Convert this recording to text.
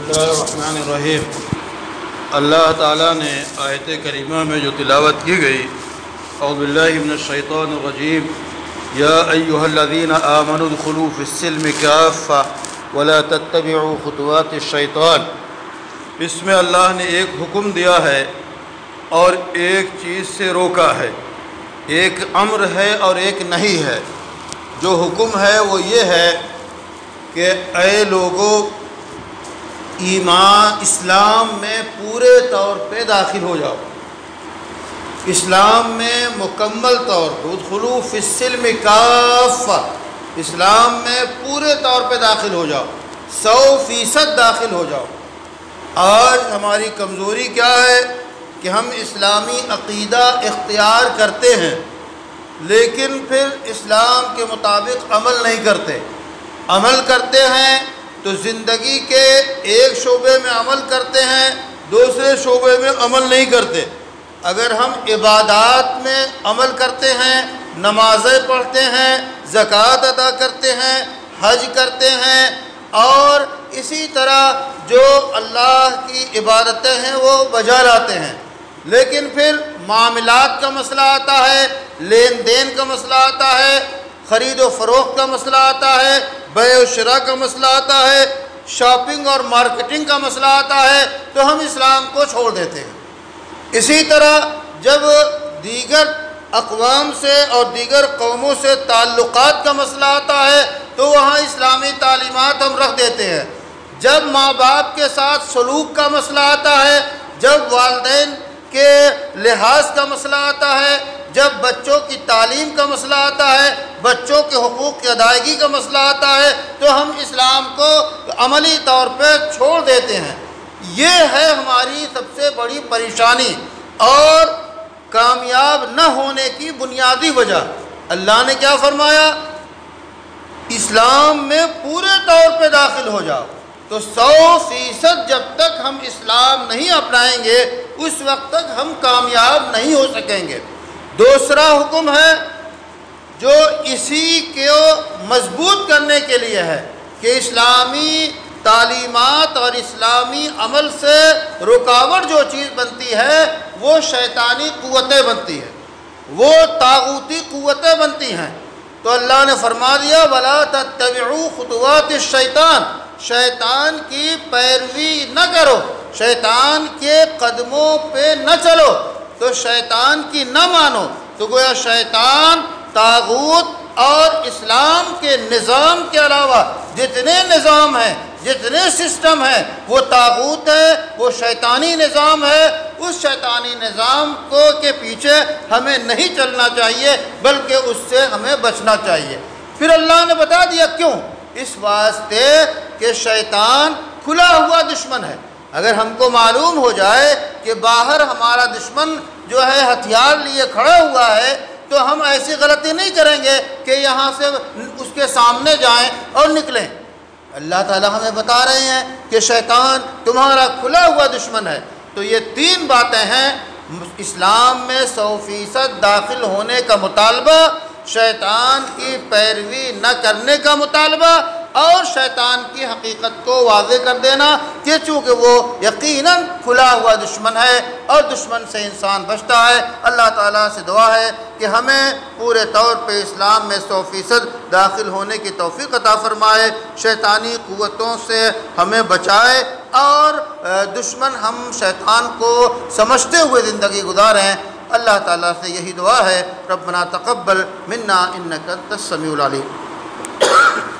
اللہ الرحمن الرحیم۔ اللہ تعالیٰ نے آیت کریمہ میں جو تلاوت کی گئی، اعوذ باللہ من الشیطان الرجیم، یا ایہا الذین آمنوا ادخلوا فی السلم کافہ ولا تتبعوا خطوات الشیطان، اس میں اللہ نے ایک حکم دیا ہے اور ایک چیز سے روکا ہے، ایک امر ہے اور ایک نہیں ہے۔ جو حکم ہے وہ یہ ہے کہ اے لوگو، ایمان اسلام میں پورے طور پہ داخل ہو جاؤ، اسلام میں مکمل طور پر ادخلوا فی السلم کافہ، اسلام میں پورے طور پہ داخل ہو جاؤ، 100% داخل ہو جاؤ۔ آج ہماری کمزوری کیا ہے کہ ہم اسلامی عقیدہ اختیار کرتے ہیں لیکن پھر اسلام کے مطابق عمل نہیں کرتے۔ عمل کرتے ہیں تو زندگی کے ایک شعبے میں عمل کرتے ہیں، دوسرے شعبے میں عمل نہیں کرتے۔ اگر ہم عبادات میں عمل کرتے ہیں، نمازیں پڑھتے ہیں، زکوٰۃ ادا کرتے ہیں، حج کرتے ہیں اور اسی طرح جو اللہ کی عبادتیں ہیں وہ بجا لاتے ہیں، لیکن پھر معاملات کا مسئلہ آتا ہے، لین دین کا مسئلہ آتا ہے، خرید و فروخت کا مسئلہ آتا ہے، بیع و شراء کا مسئلہ آتا ہے، شاپنگ اور مارکیٹنگ کا مسئلہ آتا ہے، تو ہم اسلام کو چھوڑ دیتے ہیں۔ اسی طرح جب دیگر اقوام سے اور دیگر قوموں سے تعلقات کا مسئلہ آتا ہے تو وہاں اسلامی تعلیمات ہم رکھ دیتے ہیں۔ جب ماں باپ کے ساتھ سلوک کا مسئلہ آتا ہے، جب والدین کے لحاظ کا مسئلہ آتا ہے، جب بچوں کی تعلیم کا مسئلہ آتا ہے، بچوں کے حقوق کی ادائیگی کا مسئلہ آتا ہے، تو ہم اسلام کو عملی طور پہ چھوڑ دیتے ہیں۔ یہ ہے ہماری سب سے بڑی پریشانی اور کامیاب نہ ہونے کی بنیادی وجہ۔ اللہ نے کیا فرمایا؟ اسلام میں پورے طور پہ داخل ہو جاؤ۔ تو 100% جب تک ہم اسلام نہیں اپنائیں گے اس وقت تک ہم کامیاب نہیں ہو سکیں گے۔ دوسرا حکم ہے جو اسی کو مضبوط کرنے کے لیے ہے کہ اسلامی تعلیمات اور اسلامی عمل سے رکاوٹ جو چیز بنتی ہے وہ شیطانی قوتیں بنتی ہیں، وہ طاغوتی قوتیں بنتی ہیں۔ تو اللہ نے فرما دیا وَلَا تَتَّبِعُوا خُطُوَاتِ الشَّيْطَانِ، شیطان کی پیروی نہ کرو، شیطان کے قدموں پہ نہ چلو، تو شیطان کی نہ مانو۔ تو گویا شیطان، طاغوت اور اسلام کے نظام کے علاوہ جتنے نظام ہیں، جتنے سسٹم ہیں، وہ طاغوت ہے، وہ شیطانی نظام ہے۔ اس شیطانی نظام کے پیچھے ہمیں نہیں چلنا چاہیے بلکہ اس سے ہمیں بچنا چاہیے۔ پھر اللہ نے بتا دیا کیوں؟ اس واسطے کہ شیطان کھلا ہوا دشمن ہے۔ اگر ہم کو معلوم ہو جائے کہ باہر ہمارا دشمن جو ہے ہتھیار لیے کھڑا ہوا ہے تو ہم ایسی غلطی نہیں کریں گے کہ یہاں سے اس کے سامنے جائیں اور نکلیں۔ اللہ تعالیٰ ہمیں بتا رہے ہیں کہ شیطان تمہارا کھلا ہوا دشمن ہے۔ تو یہ 3 باتیں ہیں: اسلام میں 100% داخل ہونے کا مطالبہ، شیطان کی پیروی نہ کرنے کا مطالبہ، اور شیطان کی حقیقت کو واضح کر دینا کہ چونکہ وہ یقیناً کھلا ہوا دشمن ہے اور دشمن سے انسان بچتا ہے۔ اللہ تعالیٰ سے دعا ہے کہ ہمیں پورے طور پہ اسلام میں 100% داخل ہونے کی توفیق عطا فرمائے، شیطانی قوتوں سے ہمیں بچائے اور ہم شیطان کو سمجھتے ہوئے زندگی گزاریں۔ اللہ تعالیٰ سے یہی دعا ہے۔ ربنا تقبل منا انک انت السمیع العلیم۔